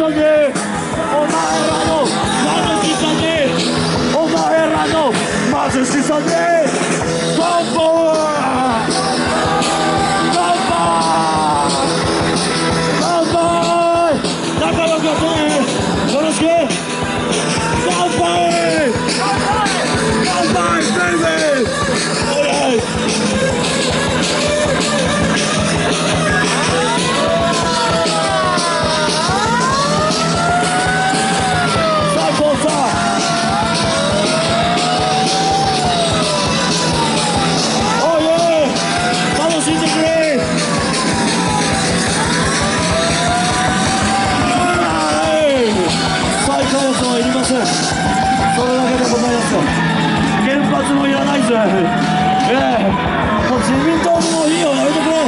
さんに、お前らの貧しさに、お前らの貧しさに乾杯、乾杯、乾杯、仲良くやってね、よろしく、乾杯、乾杯、ベイベー。それだけでございます。原発もいらないぜ。もう自民党もいいよ、やめてくれ。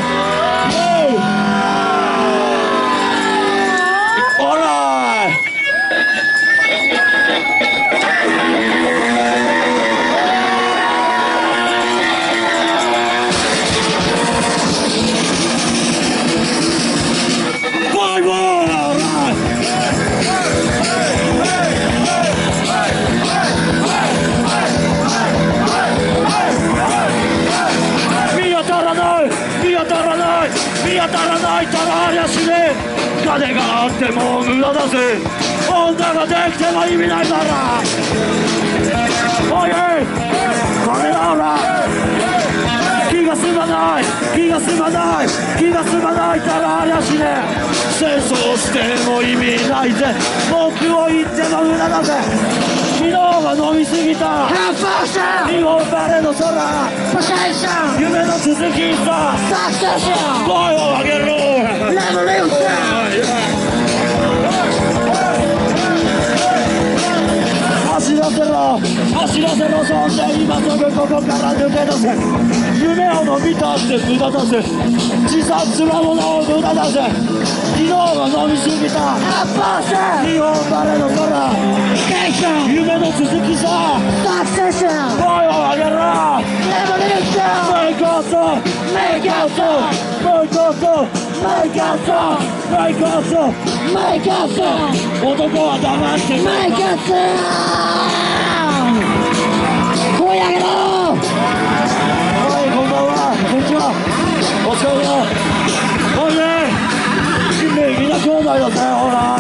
オーライ。バイバイ。見当たらないたらありゃしねえ。金があっても無駄だぜ。女ができても意味ないだろ。おい金だほら。気が済まない、気が済まない、気が済まないたらありゃしねえ。戦争しても意味ないぜ。文句を言っても無駄だぜ。昨日は飲みすぎた日本バレーの空、夢の続きさ、声を上げろ。走らせろ、走らせろ。そんで今すぐここから抜け出せ。夢を伸びたって無駄だぜ。自殺はもの無駄だぜ。昨日は飲みすぎた日本バレーの空、夢の続きさ、声を上げろ。メイクアウト、メイクアウト、メイクアウト、メイクアウト、メイクアウト、メイクアウト。男は黙ってメイクアウト。声上げろ。はい、こんばんは、こんにちは、お疲れ様。おいね、みんな兄弟だぜ。ほら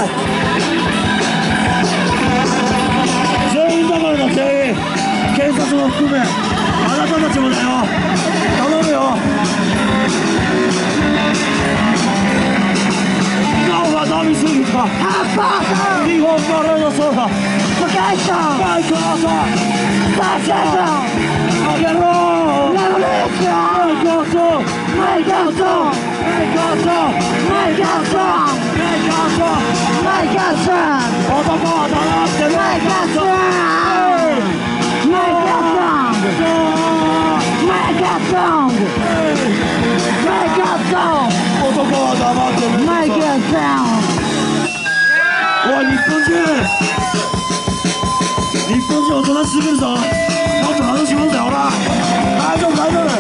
全員だからな、全員。警察も含めあなたたちもだよ。頼むよ。今日は飲みすぎた日本バレーの空、バイクアウト、あげろ。メイクアウト、メイクアウト、メイクアウト、メイクアウト、メイクアウト、メイクアウト。男は黙ってメイクアウト、メイクアウト、メイクアウト、メイクアウト。男は黙ってメイクアウト。おい日本人、日本人おとなしすぎるぞ。もっと楽しもうぜ。ほら大丈夫大丈夫。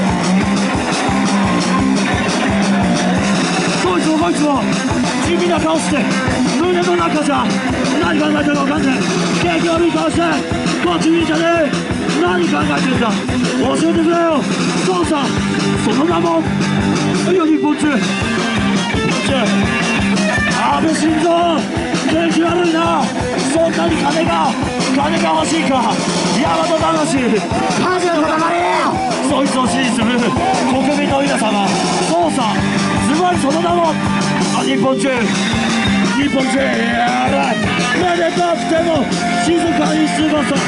こいつもこいつも地味な顔して胸の中じゃ何考えてるか分かんねえ。景気悪い顔してこっち見んじゃねえ。何考えてんだ、教えてくれよ。そうさ、その名もいや日本中、日本中安倍晋三、景気悪いな。そんなに金が欲しいか。大和魂マジの塊、そいつを支持する国民の皆様。そうさ、ズバリその名も日本中、日本中やらい。めでたくても静かに過ごそう。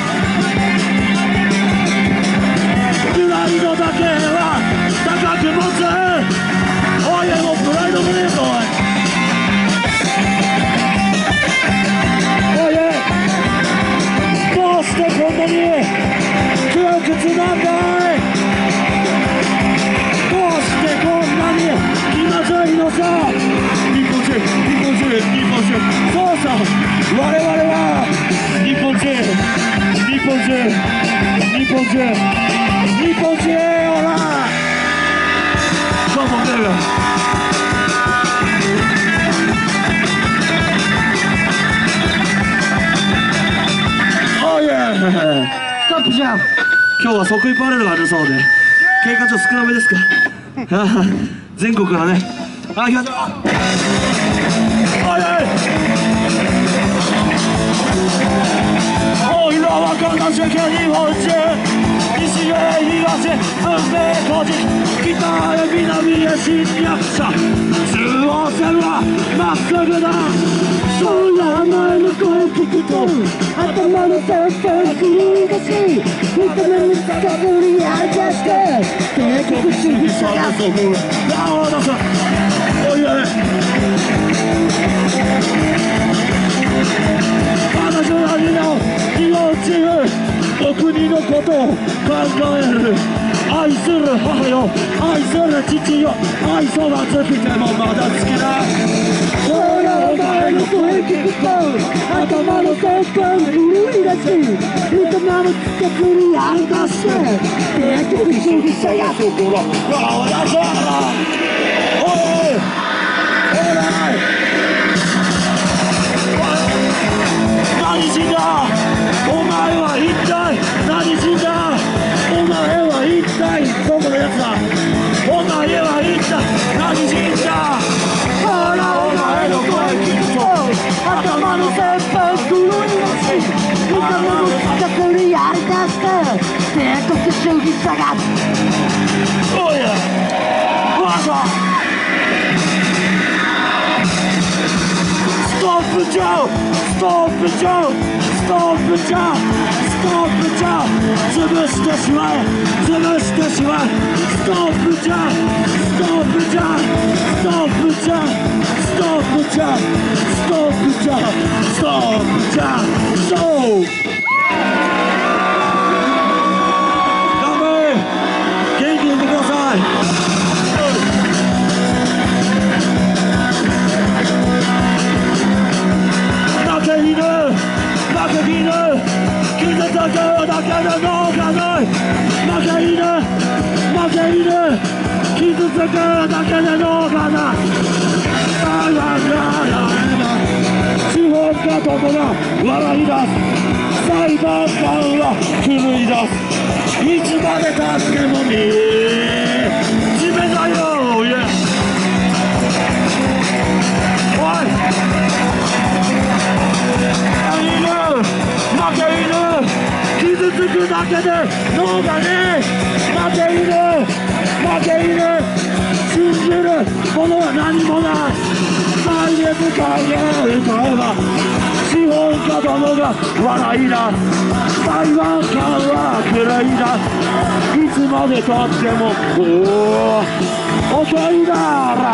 プライドだけは高く持つ。おいもうプライドもねえぞ。おいどうしてこんなに窮屈なんだい。どうしてこんなに気まずいのさ。日本人、日本人、日本人。そうさ、我々は日本人、日本人、日本人、日本人。ほらどうもね。 ストップじゃん。 今日は即位パレードがあるそうで、経過ちょっと少なめですか。全国からね、行きましょう。おいらはこの世界に落ち、西へ東へ運命閉じ、北へ南へ侵略者、中央線はまっすぐだ。 そうや前の声聞くと頭の先生振り出し、見た目につかぶり合い出して帝国主義者がそう思う。ああ、ださおいおい、彼女なりの命お国のことを考える。愛する母よ、愛する父よ、愛想が尽きてもまだ好きだ。 そうやお前の声聞くと頭の先生振り出し、見た目につかぶり合い出して帝国主義者がそこだ。ああ、ださおいおい、何しんだお前は一体。何しんだお前は一体。どこのやつだお前は一体。何しんだ。ほらお前の声聞くと頭の先生振り出し、見た目につかぶり合い出して帝国主義者がおいわざストップジャンストップジャンストップジャンストップジャン潰してしまえ潰してしまえストップジャンストップジャンストップジャンストップジャンストップジャンストップジャンストップ頑張れ元気にいてください。負け犬負け犬傷つくだけでどうかない。負け犬負け犬傷つくだけでどうかない。司法家ともが笑い出す。裁判官は狂い出す。いつまでたっても見地面だよ、yeah。おい負け犬傷つくだけで脳がね負け犬負け犬信じるものは何もない。再現会へ歌えば司法家どもが笑い出す。裁判官は狂い出す。いつまでたっても遅いだ。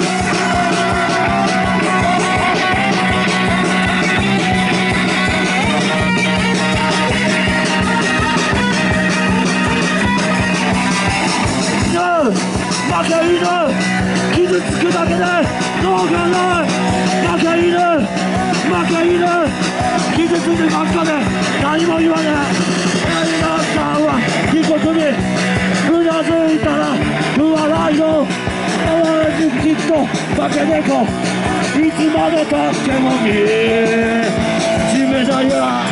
負け犬傷つくだけでどうかない。負け犬負け犬傷ついてばっかで何も言わない。皆さんは被告にうなずいたら不笑いのきっと化け猫いつまでたっても地面だよ。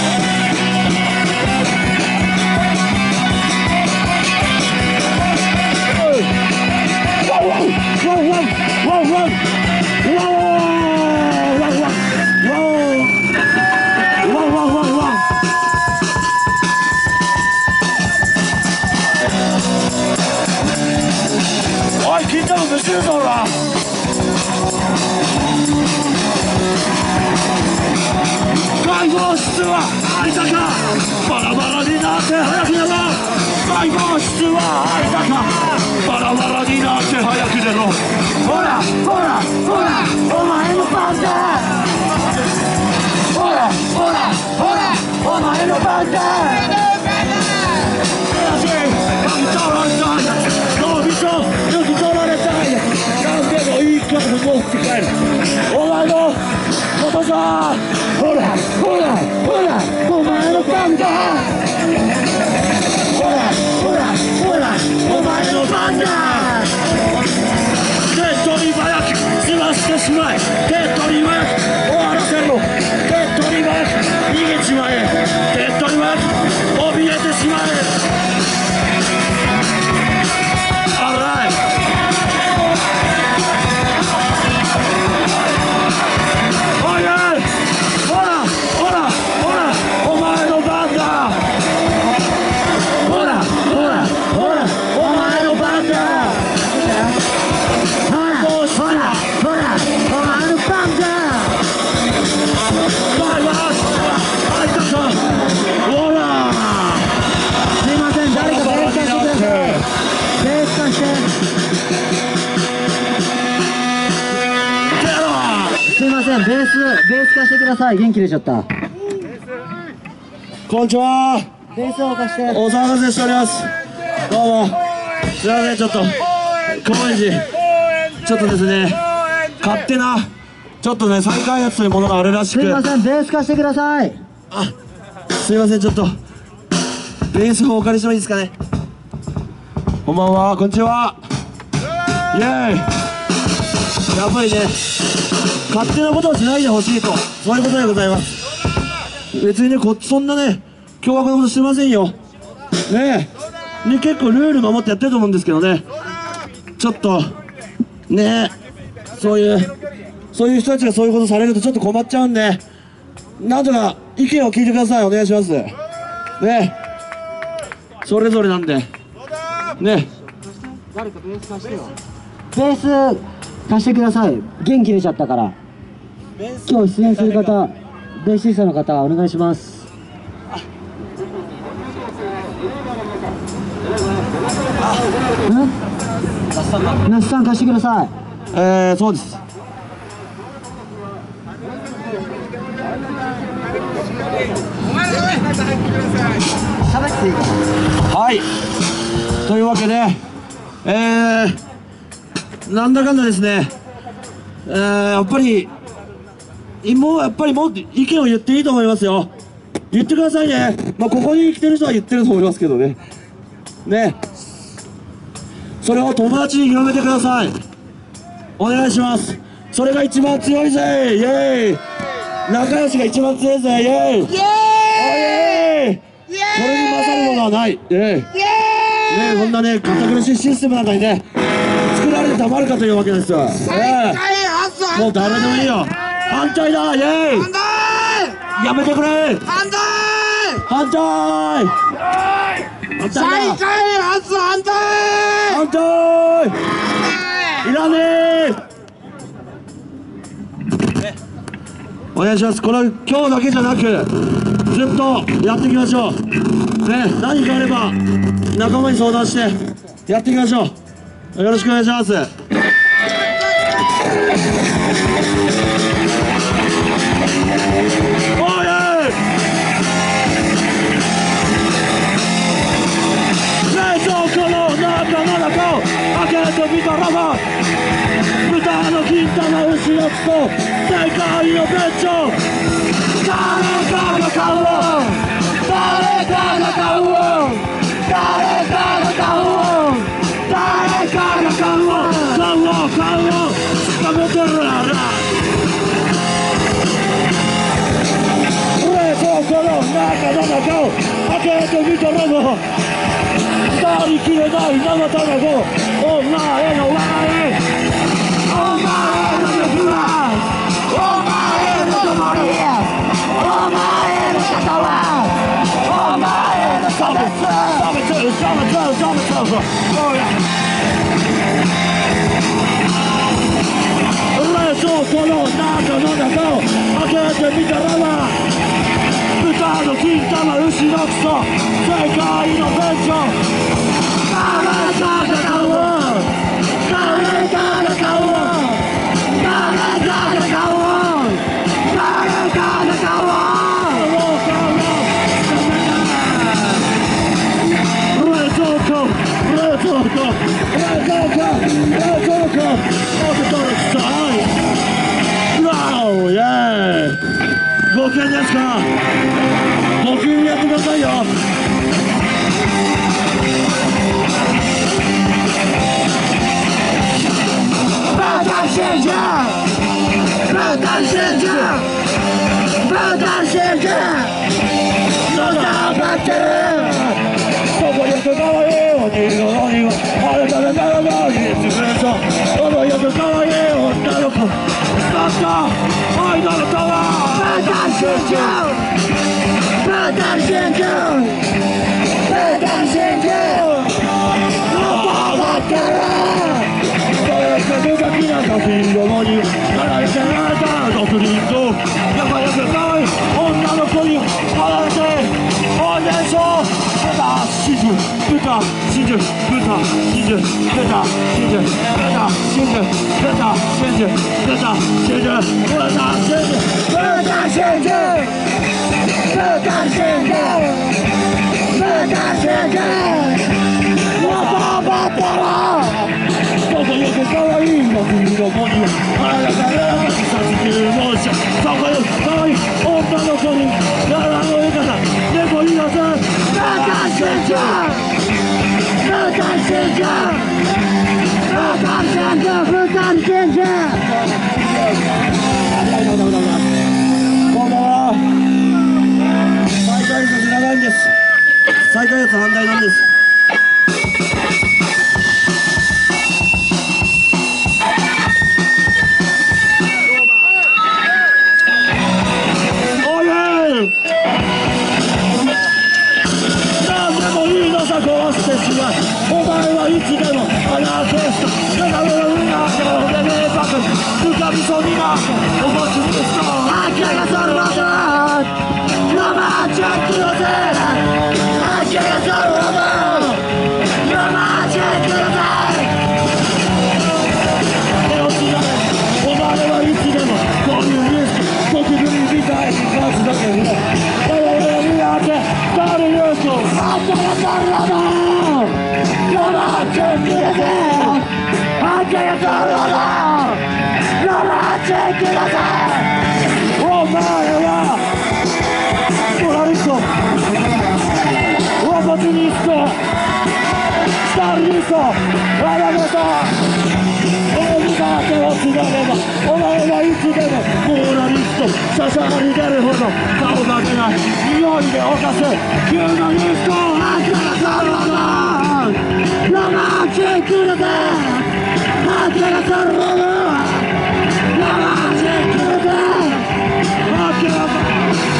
おい、金太郎飯るぞ、ほら。解放室は開いたか。バラバラになって早く寝ろ。解放室は開いたか。バラバラになって早く寝ろ。ほらほらほらお前の番だ。ほらほらほらお前の番だ。抜き取られたい。何でもいいから持って帰る。お前のことさ。ほらほらほらお前の番だ。ほらほらほらお前の番だ。手っ取り早く済ましてしまえ。手っ取り早く終わらせろ。手っ取り早く逃げちまえ。手っ取り早くんベース貸してください。元気出ちゃった。 こんにちは。 ベースを貸して。 お騒がせしております。どうもすいません、ちょっと高円寺ちょっとですね、勝手なちょっとね再開発というものがあるらしく。 すいません、ベース貸してください。 あ、すいません、ちょっとベースをお借りしてもいいですかね。こんばんは、こんにちは。イエーイ。やっぱりね、勝手なことをしないでほしいと、そういうことでございます。別にね、そんなね凶悪なことしてませんよね。結構ルール守ってやってると思うんですけどね、ちょっとね、そういう人たちがそういうことされるとちょっと困っちゃうんで、なんとか意見を聞いてください。お願いしますね。それぞれなんでね。 誰かベース貸してよ。ベース貸してください。元気出ちゃったから。今日出演する方、ベーシストの方お願いします。那須さん貸してください。 そうです。 喋っていいかはい、というわけでなんだかんだですね、やっぱりもう意見を言っていいと思いますよ。言ってくださいね。ここに来てる人は言ってると思いますけどね。それを友達に広めてください。お願いします。それが一番強いぜ。イエーイ。仲良しが一番強いぜ。イエーイ。イエーイ。これに勝るものはない。こんなね堅苦しいシステムなんかにね作られてたまるかというわけですよ。もう誰でもいいよ。反対だ。イエーイ。やめてくれ。反対。反対だ。反対いらねえ。お願いします。これは今日だけじゃなくずっとやっていきましょうね。何かあれば仲間に相談してやっていきましょう。よろしくお願いします。開けてみたらば豚の金玉牛のクソ世界の別頂。誰かが買う。誰かが買う。誰かが買う。誰かが買う。買うつかめてるなら冷蔵庫の中を開けてみたらば断りきれない生卵。お前の笑い、お前の欲は、お前の灯り、お前の肩は、お前の差別。冷蔵庫の中を開けてみたらば豚の金玉牛のクソ世界の別頂。誰かが買う。誰かが買う。誰かが買う。誰かが買う。冷蔵庫ご機嫌ですか。ご機嫌にやってくださいよ。豚真珠、豚真珠、豚真珠、野田バッテル。そこよくかわいいおにののにはあれからならばいつぶれた。そこよくかわいい女の子だった愛の歌は豚真珠、豚真珠、豚真珠、野田バッテル。手書きな写真どもになられてられた毒リンと仲良く可愛い女の子に笑われておいでしょ。豚真珠、豚真珠。 不打信任，不打信任，不打信任，不打信任，不打信任，不打信任，不打信任，不打信任，不打信任。我爸爸爸爸，どこよく可愛いの国の子にあらかやらかしさせてるもんじゃ。そこよく可愛い女の子にやらの言い方猫言いなさい。不打信任。不打信任，不打信任，不打信任。こんばんは。再開率長いんです。再開率反対なんです。おいえ。なんでもいいのさ壊してしまい。お前はいつでも穴開けした。だから俺が開けろでねえばく浮かびそうになっておもちにしと明けがそるほどロマンチックだぜ。明けがそるほどロマンチックだぜ。手をつないお前はいつでもこういうニュース国民みたいに勝つだけど俺に開け誰よと明けがそるほどロマンチックだぜ。明けがそるほどロマンチックだぜ。お前はモラリストオポチュニストスタリニストあらがた俺にだけをつなげばお前はいつでもモラリストささり出るほど顔が出ない匂いで犯せ急なニュースと明けがそるほどロマンチックだぜ。明けがそるほどロマンチックだぜ。明けがそる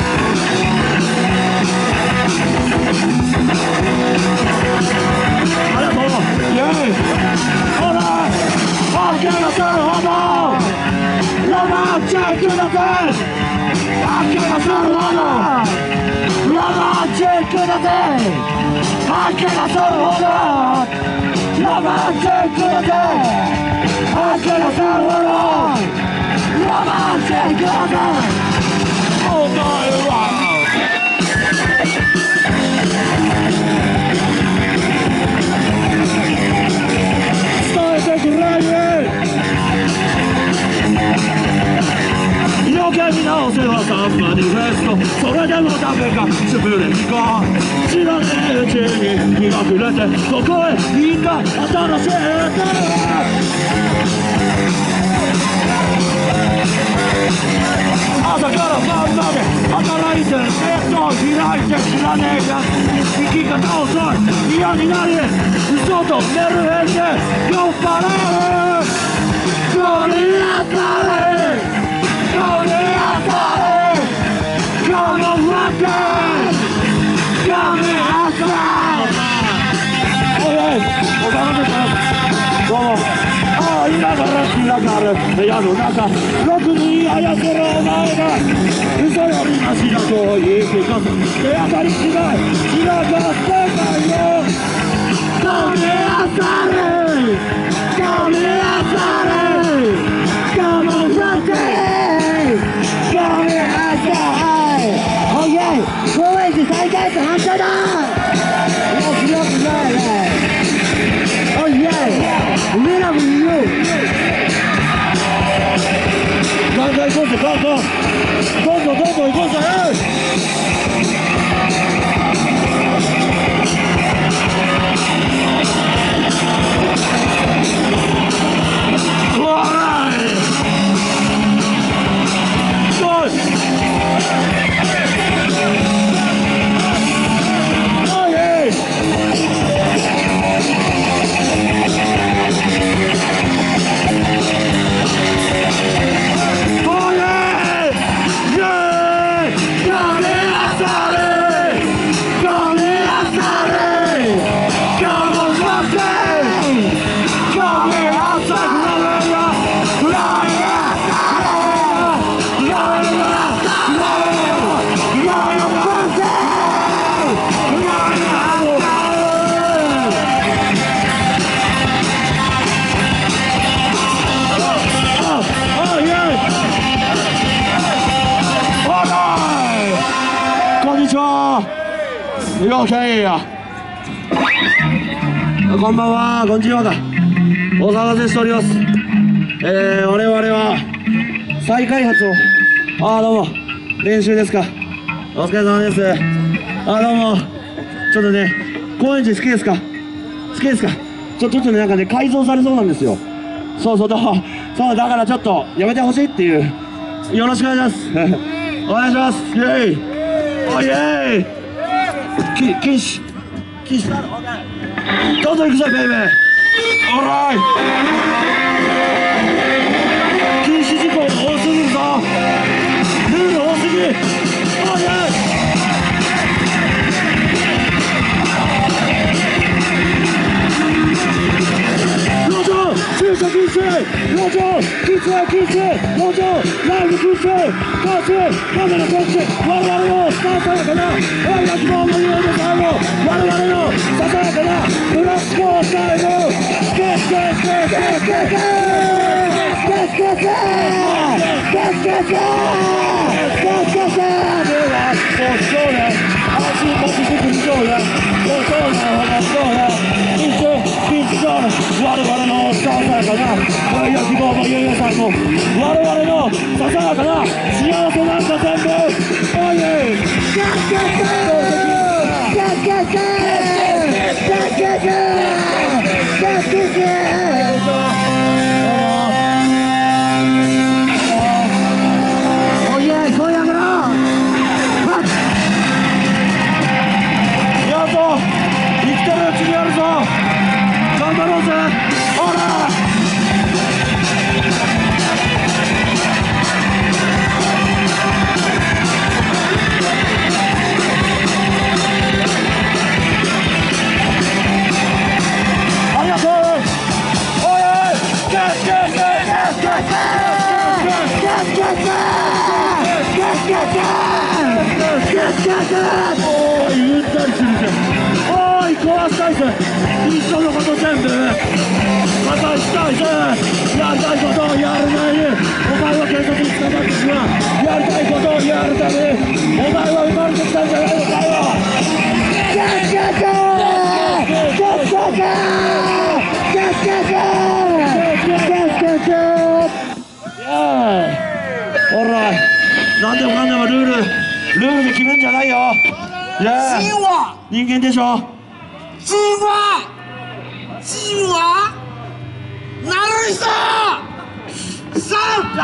ありがとう。イェイ。ほら明けがそるほどロマンチックだぜ。明けがそるほどロマンチックだぜ。明けがそるほどロマンチックだぜ。明けがそるほどロマンチックだぜ。お前は伝えてくれよ。余計に直せはサンマニフェスト。それでもダメか潰れにか知らねえうちに日が暮れてここへみんな新しい朝から晩まで働いてネットを開いて知らねえやつ生き方遅い嫌になり嘘とメルヘンで酔っ払う。ゴリラタレゴリラタレゴのワッケンゴミハスライ。おいお頼みますどうも。ああ今から開かる部屋の中ろくに操るお前が嘘よりマシだと言い聞かす手当たり次第散らかってないよ。ゴミハスライゴミハスライゴのワッケンゴミハスライ。オッケー高円寺再開率反対だ。よくよくないね。オッケー上らもいるよ。ガンガン行こうぜガンガンどんどんどんどん行こうぜ。 オッケー。こんばんは、こんにちはか。お騒がせしております。我々は再開発を。どうも。練習ですか。お疲れ様です。どうも。ちょっとね、高円寺好きですか。好きですか。ちょっとね、なんかね、改造されそうなんですよ。そう、だからちょっとやめてほしいっていう。よろしくお願いします。お願いします。イェイ。おイェイ。禁止だろ。どんどん行くぞ、ベイベー。オーライ。禁止事項が多すぎるぞ。ルール多すぎ。おイェイ。駐車禁止、路上禁止、路上ライブ禁止、コーチ、カメラ禁止、我々のささやかな愛が希望の夢で最後、我々のささやかなブラックを最後、我々のささやかな愛や希望の夢さんも我々のささやかな幸せなんか全部おい言ったりするぜ。おい壊したいぜ。一緒のこと全部またしたいぜ。やりたいことをやる前にお前は警察に捕まってしまう。やりたいことをやるためにお前は生まれてきたんじゃないのかよ。ほら何でもかんでもルールで決めんじゃないよ。人間でしょ。 人はなる人さ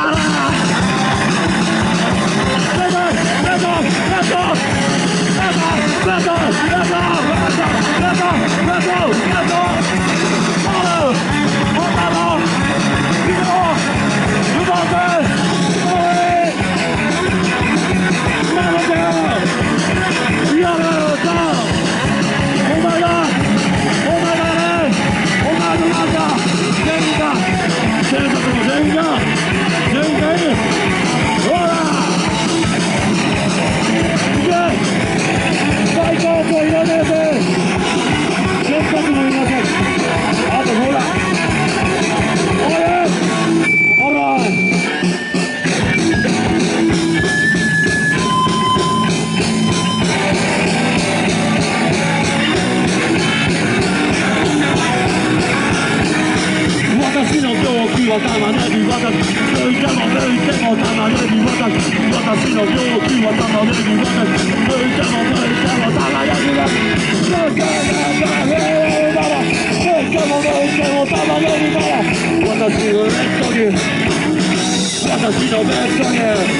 私の病気は玉ねぎ私抜いても玉ねぎ私の病気は玉ねぎ私抜いても玉ねぎだ。抜いても玉ねぎだ。私のベッドに私のベッド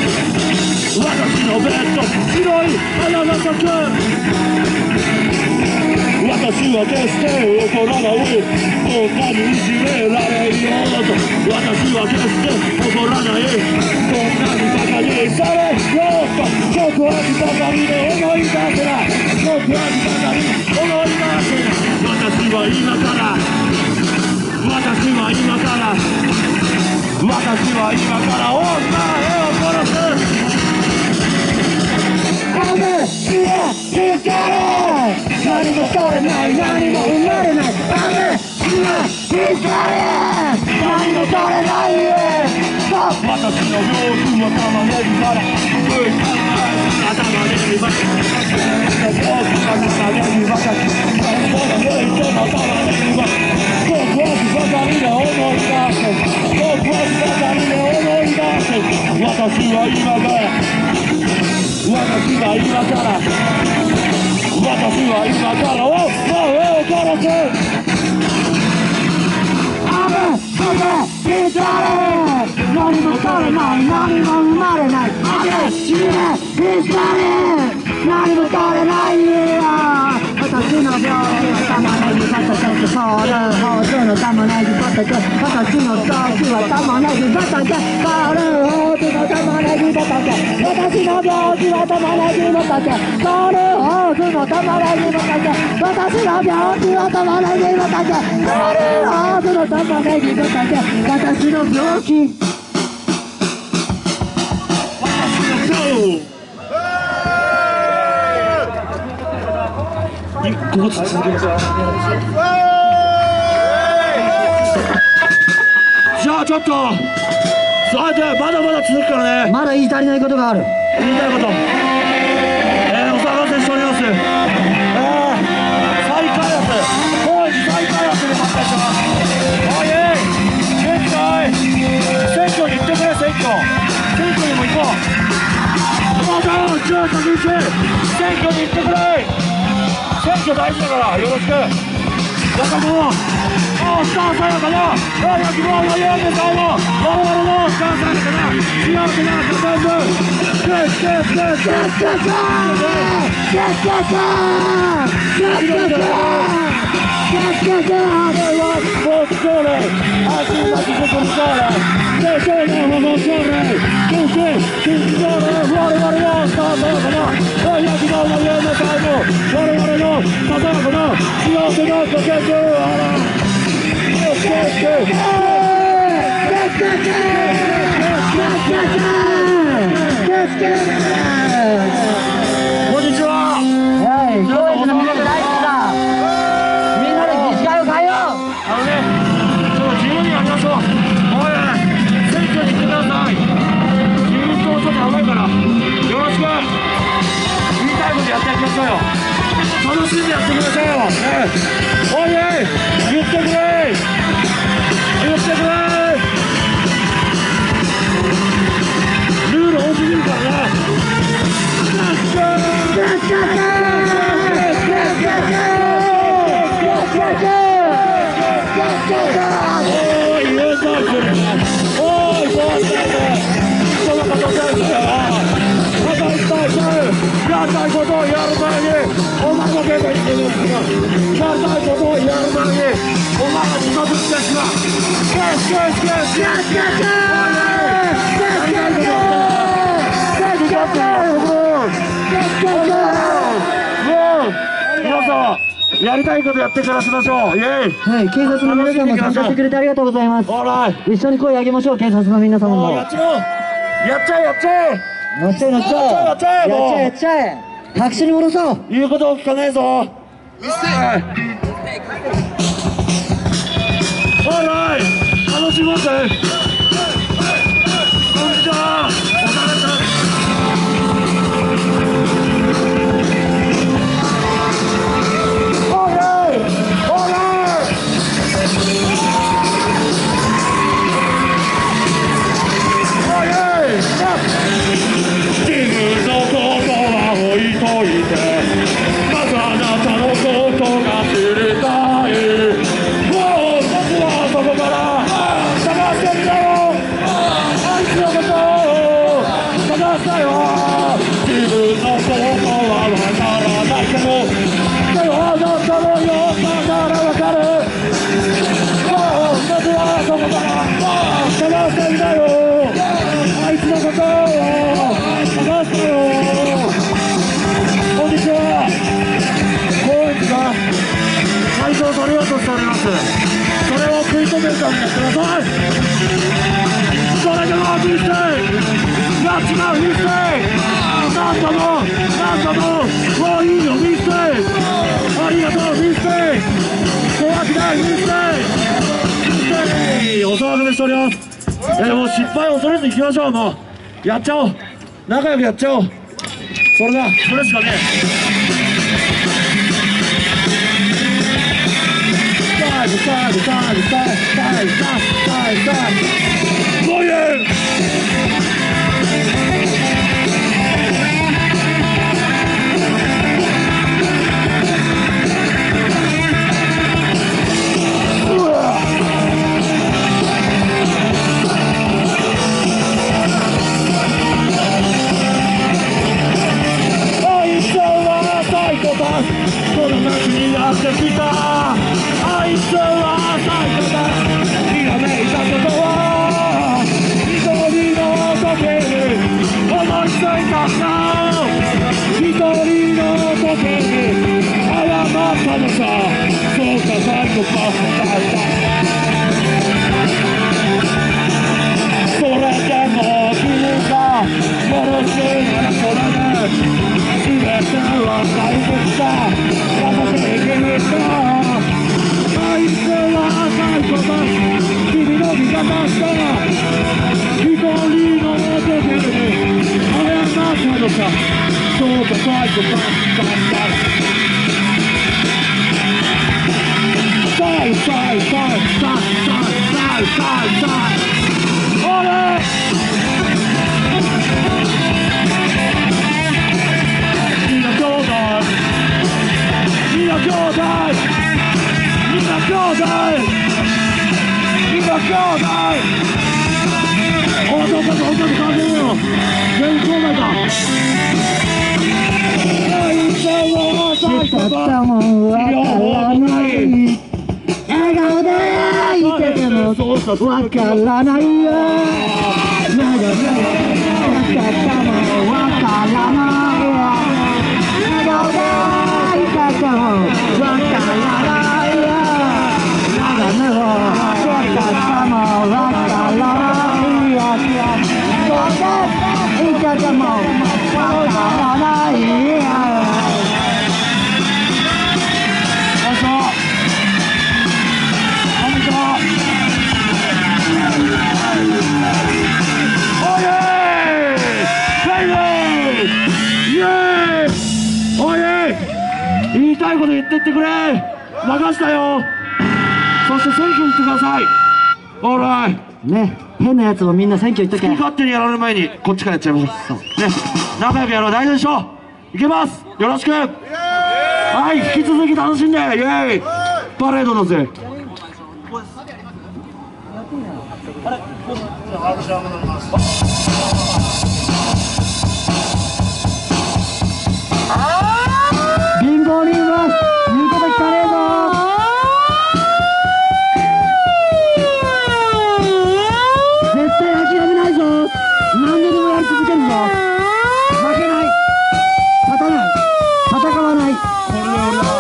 白い花が咲く。私は決して怒らない。こんなにいじめられるよと。私は決して怒らない。こんなにバカにされよと。告白ばかりで思い出せない。告白ばかりで思い出せない。私は今から女を殺す。何もされない、何も生まれない。何もされない。私の病気は玉ねぎから何も取れない、何も生まれない、死ね、死ね、何も取れないよ。私の病気は玉ねぎ畑ホールホーズの玉ねぎ畑、私の病気は玉ねぎ畑ホールホーズの玉ねぎ畑、私の病気は玉ねぎ畑ホールホーズの玉ねぎ畑、私の病気は玉ねぎ畑ホールホーズの玉ねぎ畑、私の病気ここ続けます。じゃあちょっとそれでまだまだ続くからね。 まだ言い足りないことがある。 言いたいこと、お騒がせしております。再開発、工事再開発で発生します。おい現在選挙に行ってくれ。選挙にも行こう。どうぞ中華人選挙に行ってくれ。選挙大事だからよろしく。だからもうスターさやかな希望の家でさえも我々のスターさやかな幸せな家庭こんにちは。 みんなで議事会を変えよう。 ちょっと自由にやりましょう。選挙に行ってください。自民党ちょっと甘いからよろしく。言いたいことやっていきましょうよ。楽しんでやってくださいよ。言ってくれ。ルール多すぎるからな。やりたいことをやる前にお前の経験してるんですが、やりたいことをやる前にお前が自殺してしまう。皆さんやりたいことやってからしましょう。イエイ。 はい、警察の皆さんも参加してくれてありがとうございます。一緒に声を上げましょう。警察の皆様もやっちゃえ。 白紙に戻そう。 言うことを聞かねえぞ。楽しもうぜ。こんにちは。お騒がせしております。もう失敗を恐れず行きましょう。もうやっちゃおう。仲良くやっちゃおう。 それだ、それしかねえ。サイドサイドサイドサイドサイドサイドサイドもう言うこの夏にやってきたあいつは最高だひらめいたことは一人の時に思いついたさ一人の時に謝ったのさそうか最後かそれでも君がよろしいならそれで全ては大切だ私に決めたあいつは最高だ君の味方した一人の時に謝ったのさそうか最後だサイサイサイサイサイサイサイおれみんな兄弟みんな兄弟みんな兄弟みんな兄弟男と女と関係ねえよ全員兄弟だしたったもんわからない笑顔でいててもわからないよ長々したったもんわからないよ笑顔でいててもわからないよ長々したったもんわからないよ笑顔でいててもわからないよ言いたいこと言ってってくれ任したよそして選挙に行ってくださいオーライね変なやつもみんな選挙行っとけ好き勝手にやられる前にこっちからやっちゃいましょうね仲良くやろう大丈夫でしょういけますよろしくはい引き続き楽しんでイエーイパレードだぜ貧乏人は言うこと聞かねえぞ絶対諦めないぞ何度でもやり続けるぞ負けない立たない戦わないこれで俺だ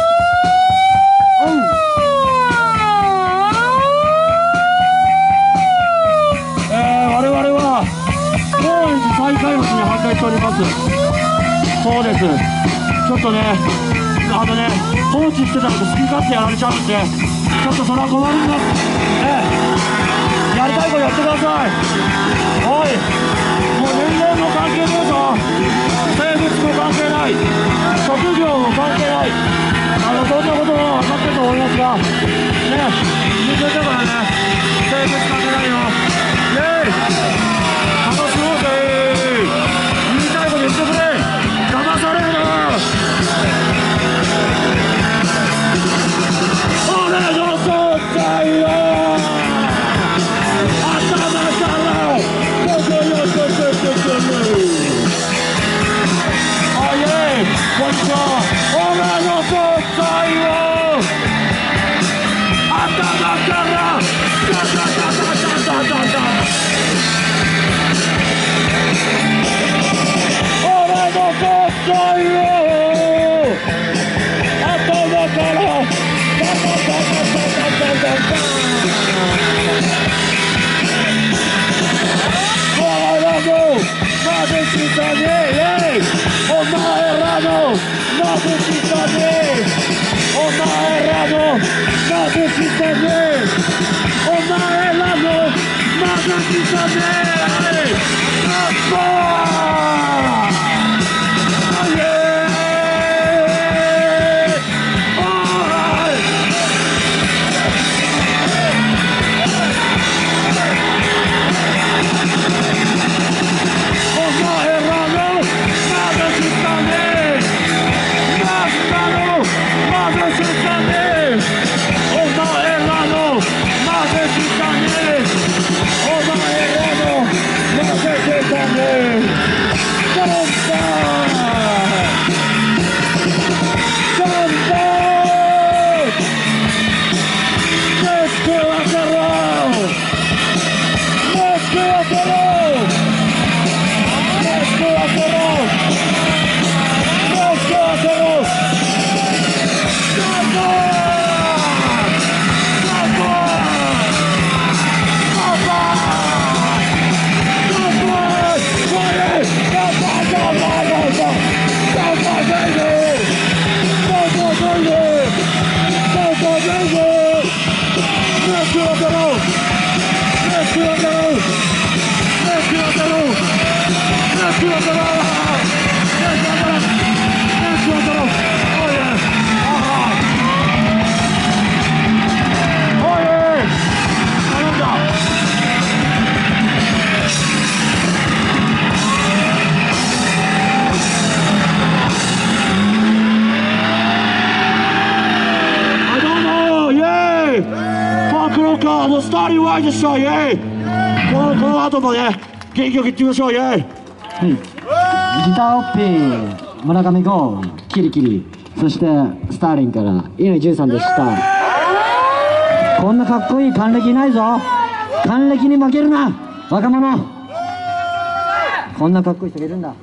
我々は高円寺再開発に反対しておりますそうですちょっとね放置してたら好き勝手やられちゃうんでちょっとそれは困りますやりたいことやってくださいおいもう年齢も関係ねえぞ性別も関係ない職業も関係ないどんなことも分かってると思いますがね人間だからね性別関係ないよイェイ楽しもうぜ言いたいこと言ってくれ騙されるな俺の存在を頭からここよこあいえこんにちは俺の存在を頭からダダダダダダダダ俺の存在を頭からお前らの貧しさにお前らの貧しさにお前らの貧しさにもうスターリンワイでしたイエイこの後もね元気よくいってみましょうイエイギターオッピー村上ゴーキリキリそしてスターリンから乾13でした。こんなかっこいい還暦いないぞ。還暦に負けるな若者。こんなかっこいい人がいるんだ。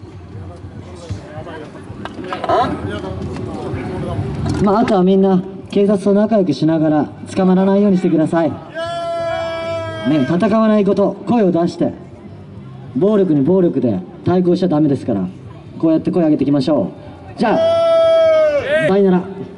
まああとはみんな警察と仲良くしながら捕まらないようにしてくださいね。戦わないこと、声を出して暴力に暴力で対抗しちゃダメですから、こうやって声上げていきましょう。じゃあバイナラ。